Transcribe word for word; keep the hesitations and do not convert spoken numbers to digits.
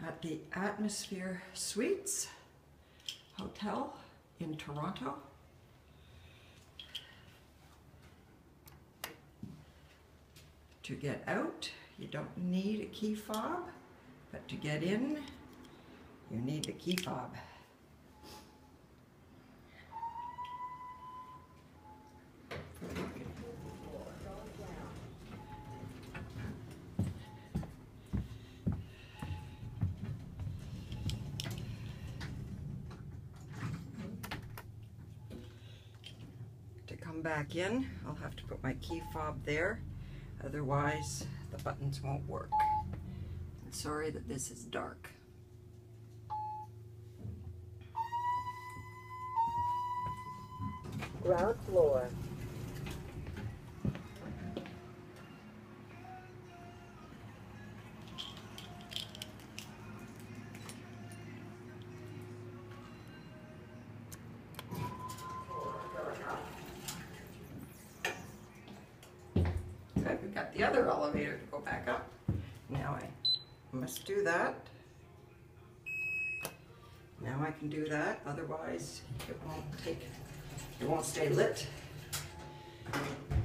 at the Atmosphere Suites Hotel in Toronto. To get out, you don't need a key fob, but to get in, you need the key fob. To come back in, I'll have to put my key fob there, otherwise the buttons won't work. I'm sorry that this is dark. Ground floor. Okay, we've got the other elevator to go back up. Now I must do that. Now I can do that, otherwise it won't take, it won't stay lit.